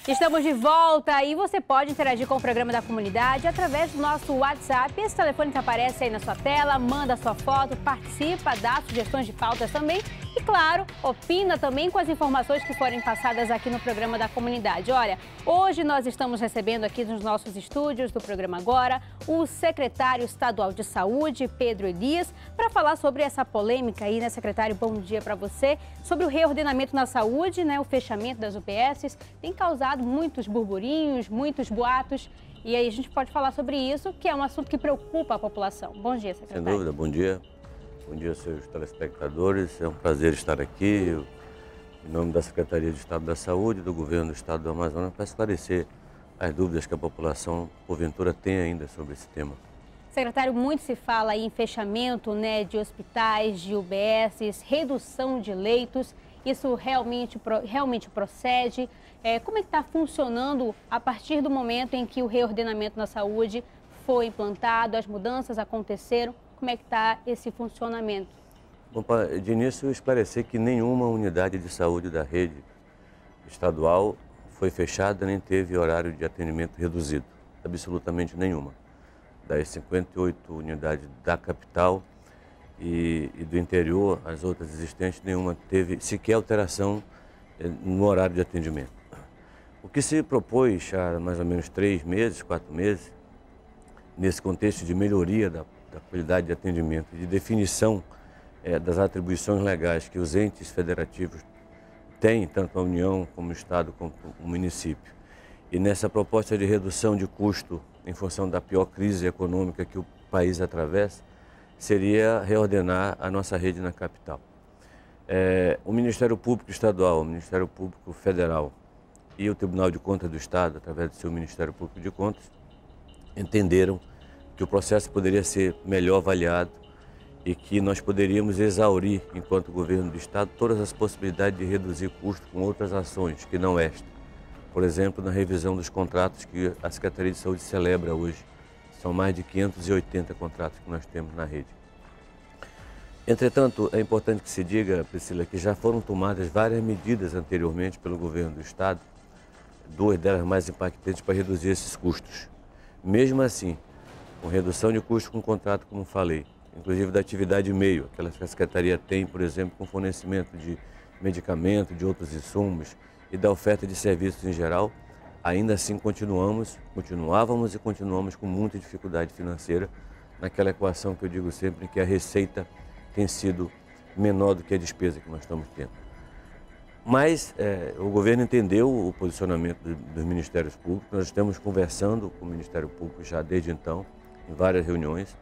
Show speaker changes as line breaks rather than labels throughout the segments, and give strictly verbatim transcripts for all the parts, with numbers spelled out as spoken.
Estamos de volta e você pode interagir com o programa da comunidade através do nosso WhatsApp. Esse telefone que aparece aí na sua tela, manda sua foto, participa, dá sugestões de pautas também e, claro, opina também com as informações que forem passadas aqui no programa da comunidade. Olha, hoje nós estamos recebendo aqui nos nossos estúdios do programa Agora o secretário estadual de Saúde, Pedro Elias, para falar sobre essa polêmica aí, né, secretário? Bom dia para você. Sobre o reordenamento na saúde, né, o fechamento das U P S, tem causado muitos burburinhos, muitos boatos. E aí a gente pode falar sobre isso, que é um assunto que preocupa a população. Bom dia, secretário.
Sem dúvida, bom dia. Bom dia, seus telespectadores. É um prazer estar aqui, eu, em nome da Secretaria de Estado da Saúde, do Governo do Estado do Amazonas, para esclarecer as dúvidas que a população, porventura, tem ainda sobre esse tema.
Secretário, muito se fala aí em fechamento, né, de hospitais, de U B S, redução de leitos. Isso realmente, realmente procede? É, como é que está funcionando a partir do momento em que o reordenamento na saúde foi implantado, as mudanças aconteceram? Como é que está esse funcionamento?
Bom, de início, esclarecer que nenhuma unidade de saúde da rede estadual foi fechada nem teve horário de atendimento reduzido. Absolutamente nenhuma. Das cinquenta e oito unidades da capital e, e do interior, as outras existentes, nenhuma teve sequer alteração no horário de atendimento. O que se propôs há mais ou menos três meses, quatro meses, nesse contexto de melhoria da, da qualidade de atendimento e de definição é, das atribuições legais que os entes federativos têm, tanto a União como o Estado como o município. E nessa proposta de redução de custo em função da pior crise econômica que o país atravessa, seria reordenar a nossa rede na capital. É, o Ministério Público Estadual, o Ministério Público Federal e o Tribunal de Contas do Estado, através do seu Ministério Público de Contas, entenderam que o processo poderia ser melhor avaliado e que nós poderíamos exaurir, enquanto governo do Estado, todas as possibilidades de reduzir custos com outras ações, que não esta. Por exemplo, na revisão dos contratos que a Secretaria de Saúde celebra hoje. São mais de quinhentos e oitenta contratos que nós temos na rede. Entretanto, é importante que se diga, Priscila, que já foram tomadas várias medidas anteriormente pelo governo do Estado, duas delas mais impactantes para reduzir esses custos. Mesmo assim, com redução de custos com contrato, como falei, inclusive da atividade meio, aquela que a Secretaria tem, por exemplo, com fornecimento de medicamento, de outros insumos e da oferta de serviços em geral, ainda assim continuamos, continuávamos e continuamos com muita dificuldade financeira naquela equação que eu digo sempre que a receita tem sido menor do que a despesa que nós estamos tendo. Mas é, o governo entendeu o posicionamento do, dos Ministérios Públicos, nós estamos conversando com o Ministério Público já desde então, em várias reuniões,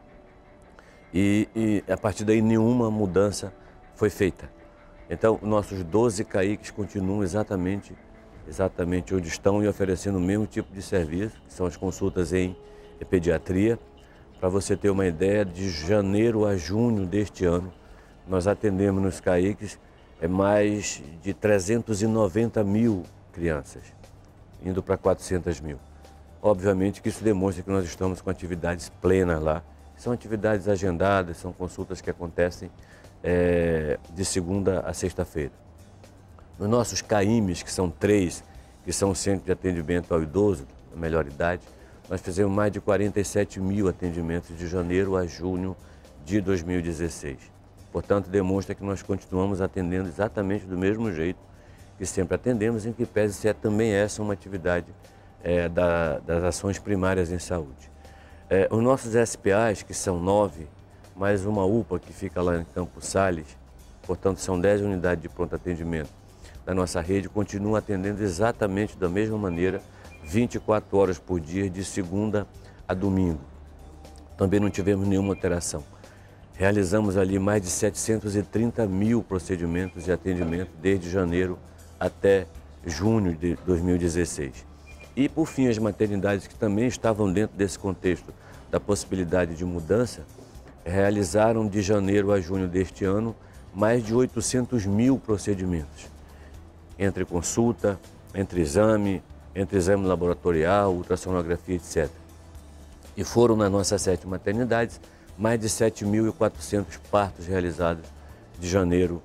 e, e a partir daí nenhuma mudança foi feita. Então, nossos doze C A I Cs continuam exatamente, exatamente onde estão e oferecendo o mesmo tipo de serviço, que são as consultas em pediatria. Para você ter uma ideia, de janeiro a junho deste ano, nós atendemos nos C A I Cs é mais de trezentos e noventa mil crianças, indo para quatrocentos mil. Obviamente que isso demonstra que nós estamos com atividades plenas lá. São atividades agendadas, são consultas que acontecem é, de segunda a sexta-feira. Nos nossos C A I M Es, que são três, que são o Centro de Atendimento ao Idoso, da melhor idade, nós fizemos mais de quarenta e sete mil atendimentos de janeiro a junho de dois mil e dezesseis. Portanto, demonstra que nós continuamos atendendo exatamente do mesmo jeito que sempre atendemos, em que pese ser também essa uma atividade é, da, das ações primárias em saúde. É, os nossos S P As, que são nove, mais uma U P A que fica lá em Campos Sales, portanto são dez unidades de pronto atendimento da nossa rede, continuam atendendo exatamente da mesma maneira, vinte e quatro horas por dia, de segunda a domingo. Também não tivemos nenhuma alteração. Realizamos ali mais de setecentos e trinta mil procedimentos de atendimento desde janeiro até junho de dois mil e dezesseis. E, por fim, as maternidades que também estavam dentro desse contexto da possibilidade de mudança, realizaram de janeiro a junho deste ano mais de oitocentos mil procedimentos, entre consulta, entre exame, entre exame laboratorial, ultrassonografia, etcétera. E foram nas nossas sete maternidades mais de sete mil e quatrocentos partos realizados de janeiro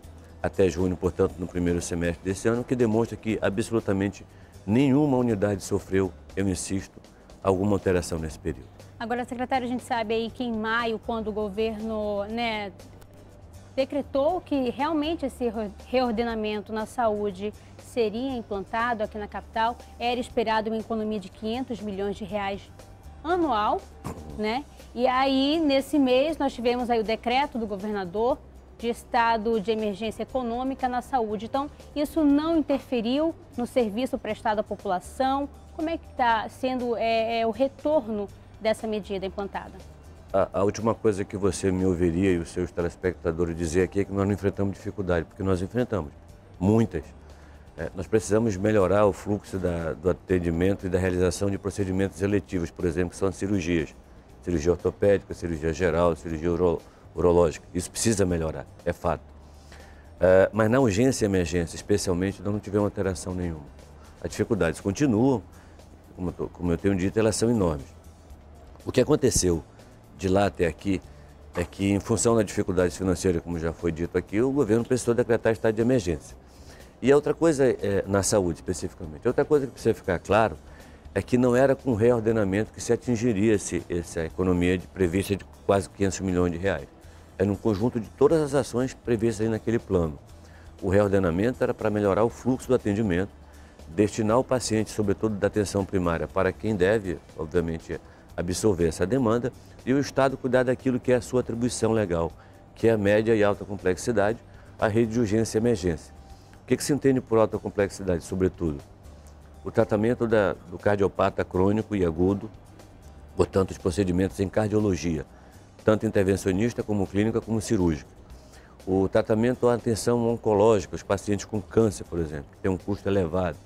até junho, portanto, no primeiro semestre desse ano, que demonstra que absolutamente nenhuma unidade sofreu, eu insisto, alguma alteração nesse período.
Agora, secretário, a gente sabe aí que em maio, quando o governo, né, decretou que realmente esse reordenamento na saúde seria implantado aqui na capital, era esperado uma economia de quinhentos milhões de reais anual, né? E aí, nesse mês, nós tivemos aí o decreto do governador de estado de emergência econômica na saúde. Então, isso não interferiu no serviço prestado à população? Como é que está sendo é, é, o retorno dessa medida implantada?
A, a última coisa que você me ouviria e os seus telespectadores dizer aqui é que nós não enfrentamos dificuldade, porque nós enfrentamos muitas. É, nós precisamos melhorar o fluxo da, do atendimento e da realização de procedimentos eletivos, por exemplo, que são cirurgias. Cirurgia ortopédica, cirurgia geral, cirurgia uro, urológica. Isso precisa melhorar, é fato. É, mas na urgência e emergência, especialmente, nós não tivemos alteração nenhuma. As dificuldades continuam, como eu, tô, como eu tenho dito, elas são enormes. O que aconteceu de lá até aqui é que, em função da dificuldade financeira, como já foi dito aqui, o governo precisou decretar estado de emergência. E a outra coisa, é, na saúde especificamente, outra coisa que precisa ficar claro é que não era com reordenamento que se atingiria esse, essa economia de, prevista de quase quinhentos milhões de reais. Era um conjunto de todas as ações previstas aí naquele plano. O reordenamento era para melhorar o fluxo do atendimento, destinar o paciente, sobretudo da atenção primária, para quem deve, obviamente, absorver essa demanda, e o Estado cuidar daquilo que é a sua atribuição legal, que é a média e alta complexidade, a rede de urgência e emergência. O que, que se entende por alta complexidade, sobretudo? O tratamento da, do cardiopata crônico e agudo, portanto, os procedimentos em cardiologia, tanto intervencionista como clínica como cirúrgica. O tratamento à atenção oncológica, os pacientes com câncer, por exemplo, que tem um custo elevado.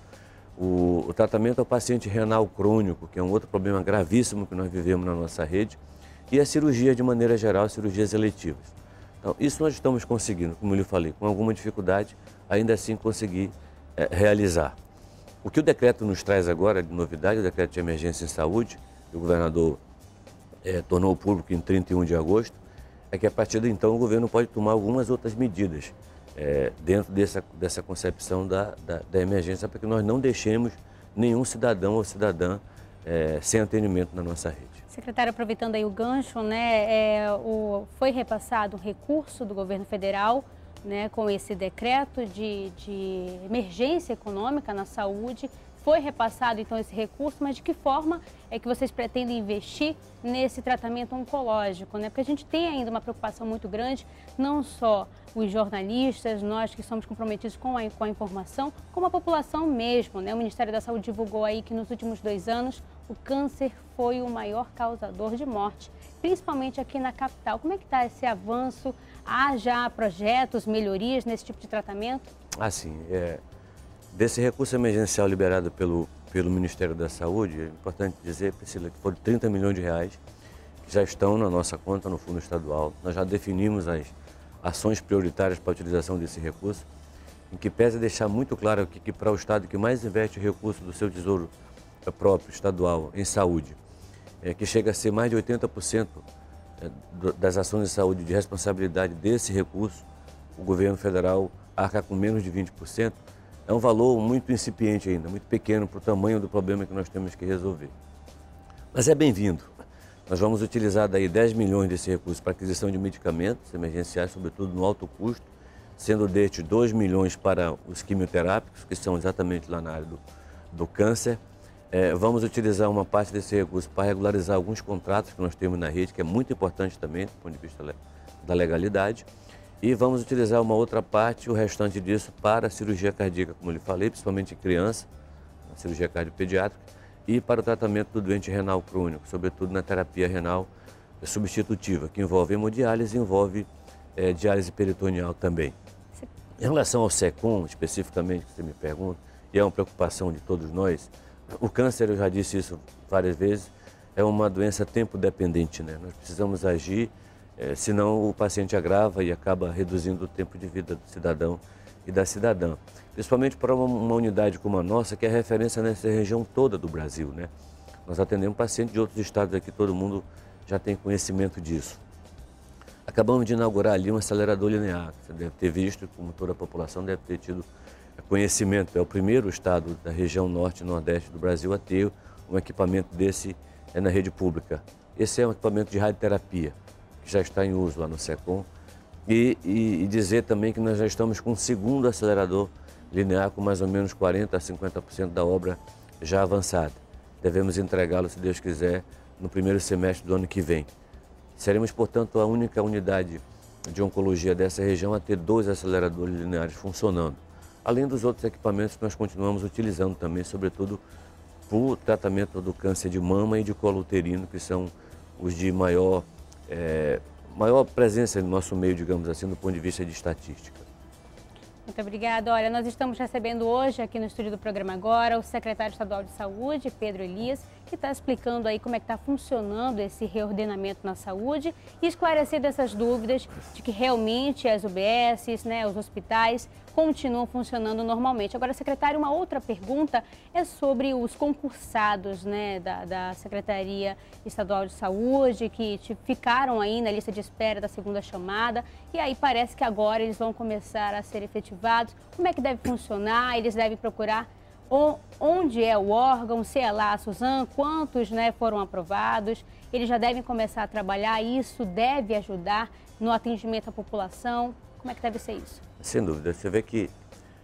O, o tratamento ao paciente renal crônico, que é um outro problema gravíssimo que nós vivemos na nossa rede. E a cirurgia, de maneira geral, cirurgias eletivas. Então, isso nós estamos conseguindo, como eu lhe falei, com alguma dificuldade, ainda assim conseguir é, realizar. O que o decreto nos traz agora de novidade, o decreto de emergência em saúde, que o governador é, tornou público em trinta e um de agosto, é que a partir de então o governo pode tomar algumas outras medidas é, dentro dessa, dessa concepção da, da, da emergência, para que nós não deixemos nenhum cidadão ou cidadã é, sem atendimento na nossa rede.
Secretário, aproveitando aí o gancho, né, é, o, foi repassado um recurso do governo federal, né, com esse decreto de, de emergência econômica na saúde. Foi repassado, então, esse recurso, mas de que forma é que vocês pretendem investir nesse tratamento oncológico, né? Porque a gente tem ainda uma preocupação muito grande, não só os jornalistas, nós que somos comprometidos com a, com a informação, como a população mesmo, né? O Ministério da Saúde divulgou aí que nos últimos dois anos o câncer foi o maior causador de morte, principalmente aqui na capital. Como é que está esse avanço? Há já projetos, melhorias nesse tipo de tratamento?
Ah, sim. É... Desse recurso emergencial liberado pelo, pelo Ministério da Saúde, é importante dizer, Priscila, que foram trinta milhões de reais que já estão na nossa conta no Fundo Estadual. Nós já definimos as ações prioritárias para a utilização desse recurso, em que pese deixar muito claro que, que para o Estado que mais investe recurso do seu tesouro próprio estadual em saúde, é, que chega a ser mais de oitenta por cento das ações de saúde de responsabilidade desse recurso, o governo federal arca com menos de vinte por cento, é um valor muito incipiente ainda, muito pequeno para o tamanho do problema que nós temos que resolver. Mas é bem-vindo. Nós vamos utilizar daí dez milhões desse recurso para aquisição de medicamentos emergenciais, sobretudo no alto custo, sendo destes dois milhões para os quimioterápicos, que são exatamente lá na área do, do câncer. É, vamos utilizar uma parte desse recurso para regularizar alguns contratos que nós temos na rede, que é muito importante também do ponto de vista da legalidade. E vamos utilizar uma outra parte, o restante disso, para a cirurgia cardíaca, como eu lhe falei, principalmente em criança, a cirurgia cardiopediátrica, e para o tratamento do doente renal crônico, sobretudo na terapia renal substitutiva, que envolve hemodiálise e envolve é, diálise peritoneal também. Em relação ao SECOM, especificamente, que você me pergunta, e é uma preocupação de todos nós, o câncer, eu já disse isso várias vezes, é uma doença tempo-dependente, né? Nós precisamos agir, É, senão o paciente agrava e acaba reduzindo o tempo de vida do cidadão e da cidadã. Principalmente para uma, uma unidade como a nossa, que é referência nessa região toda do Brasil, né? Nós atendemos pacientes de outros estados aqui, todo mundo já tem conhecimento disso. Acabamos de inaugurar ali um acelerador linear. Você deve ter visto, como toda a população deve ter tido conhecimento. É o primeiro estado da região norte e nordeste do Brasil a ter um equipamento desse é, na rede pública. Esse é um equipamento de radioterapia, que já está em uso lá no SECOM. E, e, e dizer também que nós já estamos com um segundo acelerador linear com mais ou menos quarenta a cinquenta por cento da obra já avançada. Devemos entregá-lo, se Deus quiser, no primeiro semestre do ano que vem. Seremos, portanto, a única unidade de oncologia dessa região a ter dois aceleradores lineares funcionando, além dos outros equipamentos que nós continuamos utilizando também, sobretudo para o tratamento do câncer de mama e de colo uterino, que são os de maior, é, maior presença no nosso meio, digamos assim, do ponto de vista de estatística.
Muito obrigada. Olha, nós estamos recebendo hoje aqui no estúdio do programa Agora o secretário estadual de saúde, Pedro Elias, que está explicando aí como é que está funcionando esse reordenamento na saúde e esclarecendo essas dúvidas de que realmente as U B Ss, né, os hospitais continuam funcionando normalmente. Agora, secretário, uma outra pergunta é sobre os concursados, né, da, da Secretaria Estadual de Saúde, que ficaram aí na lista de espera da segunda chamada, e aí parece que agora eles vão começar a ser efetivados. Como é que deve funcionar? Eles devem procurar onde é o órgão, se é lá a Suzan, quantos, né, foram aprovados, eles já devem começar a trabalhar, isso deve ajudar no atendimento à população. Como é que deve ser isso?
Sem dúvida. Você vê que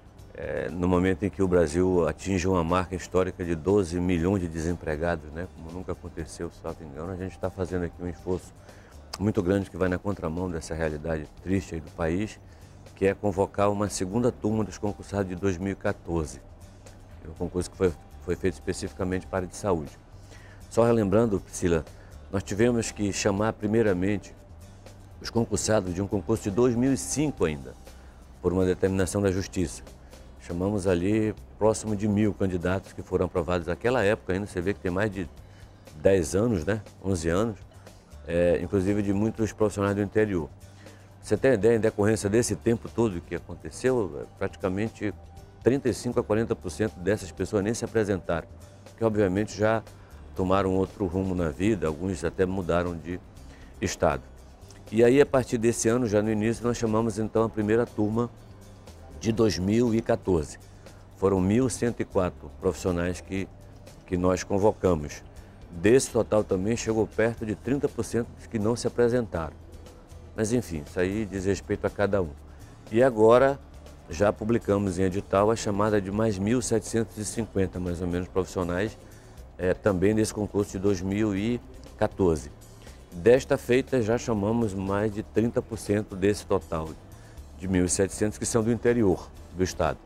é, no momento em que o Brasil atinge uma marca histórica de doze milhões de desempregados, né, como nunca aconteceu, se não me engano, a gente está fazendo aqui um esforço muito grande que vai na contramão dessa realidade triste aí do país, que é convocar uma segunda turma dos concursados de dois mil e quatorze. É um concurso que foi, foi feito especificamente para a área de saúde. Só relembrando, Priscila, nós tivemos que chamar primeiramente os concursados de um concurso de dois mil e cinco ainda, por uma determinação da Justiça. Chamamos ali próximo de mil candidatos que foram aprovados naquela época ainda, você vê que tem mais de dez anos, né? onze anos, é, inclusive de muitos profissionais do interior. Você tem ideia, em decorrência desse tempo todo que aconteceu, praticamente trinta e cinco a quarenta por cento dessas pessoas nem se apresentaram, que obviamente já tomaram outro rumo na vida, alguns até mudaram de estado. E aí, a partir desse ano, já no início, nós chamamos então a primeira turma de dois mil e quatorze. Foram mil cento e quatro profissionais que, que nós convocamos. Desse total também chegou perto de trinta por cento que não se apresentaram. Mas enfim, isso aí diz respeito a cada um. E agora já publicamos em edital a chamada de mais mil setecentos e cinquenta, mais ou menos, profissionais é, também desse concurso de dois mil e quatorze. Desta feita já chamamos mais de trinta por cento desse total de mil e setecentos que são do interior do estado.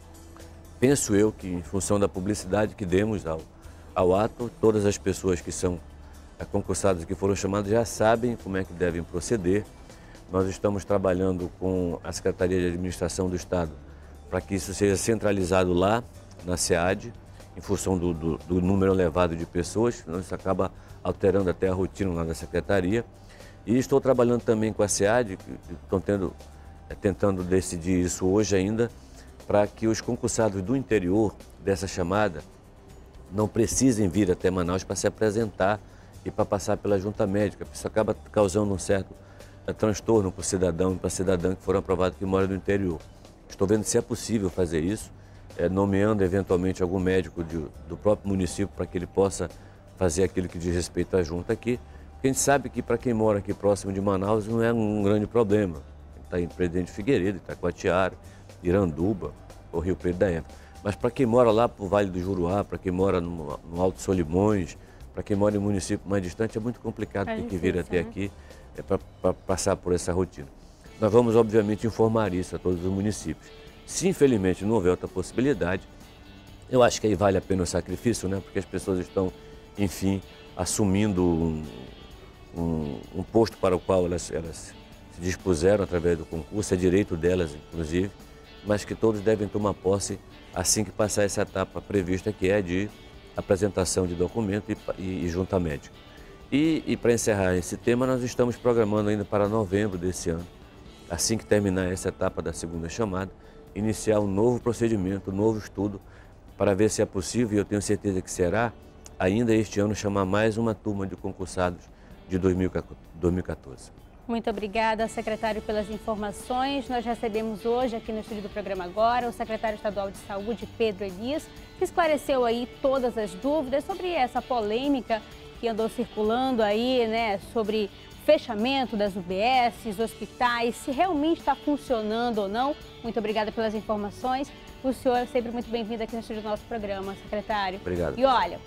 Penso eu que, em função da publicidade que demos ao, ao ato, todas as pessoas que são concursadas que foram chamadas já sabem como é que devem proceder. Nós estamos trabalhando com a Secretaria de Administração do Estado para que isso seja centralizado lá na SEAD, em função do, do, do número elevado de pessoas, senão isso acaba alterando até a rotina lá da Secretaria. E estou trabalhando também com a SEAD, que estão tendo, é, tentando decidir isso hoje ainda, para que os concursados do interior dessa chamada não precisem vir até Manaus para se apresentar e para passar pela junta médica. Isso acaba causando um certo é, transtorno para o cidadão e para a cidadã que foram aprovados que moram no interior. Estou vendo se é possível fazer isso, é, nomeando eventualmente algum médico de, do próprio município para que ele possa fazer aquilo que diz respeito à junta aqui. Porque a gente sabe que para quem mora aqui próximo de Manaus não é um grande problema. Está em Presidente Figueiredo, Itacoatiara, Iranduba ou Rio Preto da Época. Mas para quem mora lá para o Vale do Juruá, para quem mora no, no Alto Solimões, para quem mora em município mais distante, é muito complicado ter que vir até aqui é, para passar por essa rotina. Nós vamos, obviamente, informar isso a todos os municípios. Se, infelizmente, não houver outra possibilidade, eu acho que aí vale a pena o sacrifício, né? Porque as pessoas estão, enfim, assumindo um, um, um posto para o qual elas, elas se dispuseram através do concurso, é direito delas, inclusive, mas que todos devem tomar posse assim que passar essa etapa prevista, que é de apresentação de documento e, e, e junta médica. E, e para encerrar esse tema, nós estamos programando ainda para novembro desse ano, assim que terminar essa etapa da segunda chamada, iniciar um novo procedimento, um novo estudo, para ver se é possível, e eu tenho certeza que será, ainda este ano chamar mais uma turma de concursados de dois mil e quatorze.
Muito obrigada, secretário, pelas informações. Nós recebemos hoje aqui no estúdio do programa Agora o secretário estadual de Saúde, Pedro Elias, que esclareceu aí todas as dúvidas sobre essa polêmica que andou circulando aí, né, sobre fechamento das U B Ss, hospitais, se realmente está funcionando ou não. Muito obrigada pelas informações. O senhor é sempre muito bem-vindo aqui no estúdio do nosso programa, secretário.
Obrigado.
E olha,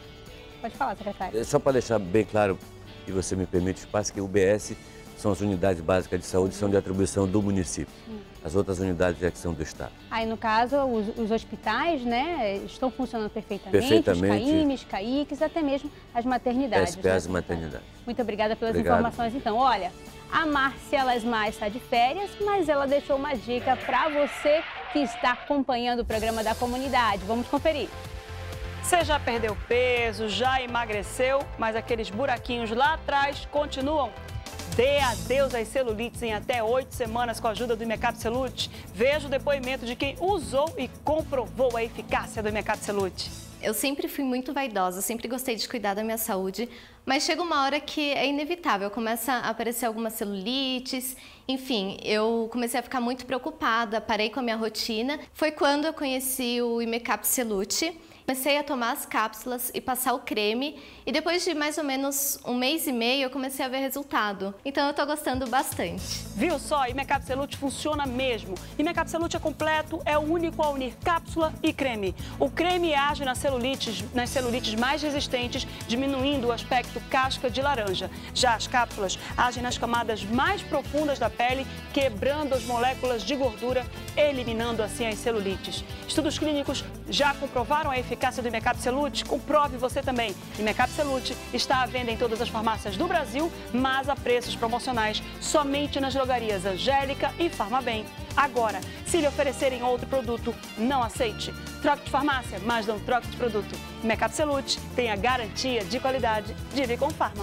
pode falar, secretário.
Só para deixar bem claro, e você me permite espaço, que o U B S são as unidades básicas de saúde, são de atribuição do município. As outras unidades é que são do Estado.
Aí, no caso, os, os hospitais, né, estão funcionando perfeitamente,
perfeitamente.
Os CAIMs, CAICs, até mesmo as maternidades.
S P As
né,
e maternidades.
Muito obrigada pelas
Obrigado.
informações. Então, olha, a Márcia Lasmar está de férias, mas ela deixou uma dica para você que está acompanhando o programa da comunidade. Vamos conferir.
Você já perdeu peso, já emagreceu, mas aqueles buraquinhos lá atrás continuam? Dê adeus às celulites em até oito semanas com a ajuda do Imecapselute. Veja o depoimento de quem usou e comprovou a eficácia do Imecapselute.
Eu sempre fui muito vaidosa, sempre gostei de cuidar da minha saúde, mas chega uma hora que é inevitável, começa a aparecer algumas celulites, enfim, eu comecei a ficar muito preocupada, parei com a minha rotina. Foi quando eu conheci o Imecapselute. Comecei a tomar as cápsulas e passar o creme e depois de mais ou menos um mês e meio eu comecei a ver resultado. Então eu tô gostando bastante.
Viu só? Imecapselute funciona mesmo. Imecapselute é completo, é o único a unir cápsula e creme. O creme age nas celulites, nas celulites mais resistentes, diminuindo o aspecto casca de laranja. Já as cápsulas agem nas camadas mais profundas da pele, quebrando as moléculas de gordura, eliminando assim as celulites. Estudos clínicos já comprovaram a eficácia do Imecapselute? Comprove você também. Imecapselute está à venda em todas as farmácias do Brasil, mas a preços promocionais somente nas drogarias Angélica e Farmabem. Agora, se lhe oferecerem outro produto, não aceite. Troque de farmácia, mas não troque de produto. Imecapselute tem a garantia de qualidade de Vicom Pharma.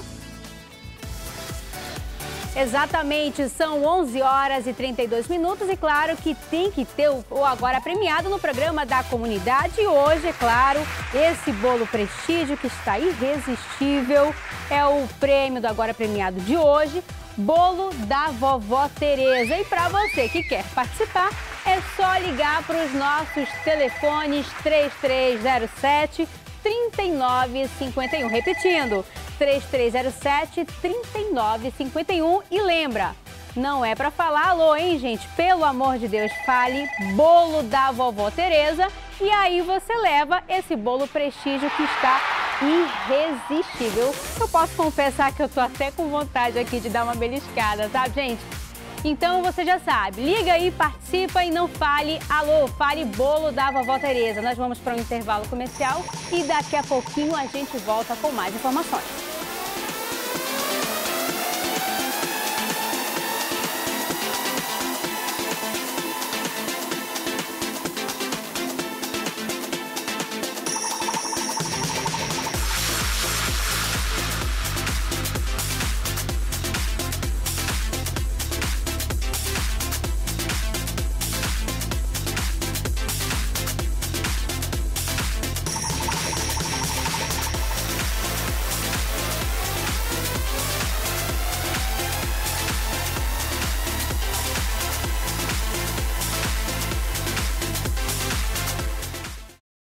Exatamente, são onze horas e trinta e dois minutos e claro que tem que ter o, o Agora Premiado no programa da comunidade. E hoje, é claro, esse bolo prestígio que está irresistível é o prêmio do Agora Premiado de hoje, bolo da vovó Tereza. E para você que quer participar, é só ligar para os nossos telefones três três zero sete, três nove cinco um, repetindo, três três zero sete, três nove cinco um. E lembra, não é para falar alô, hein, gente? Pelo amor de Deus, fale bolo da vovó Tereza e aí você leva esse bolo prestígio que está irresistível. Eu posso confessar que eu tô até com vontade aqui de dar uma beliscada, sabe, gente? Então você já sabe, liga aí, participa e não fale alô, fale bolo da vovó Tereza. Nós vamos para um intervalo comercial e daqui a pouquinho a gente volta com mais informações.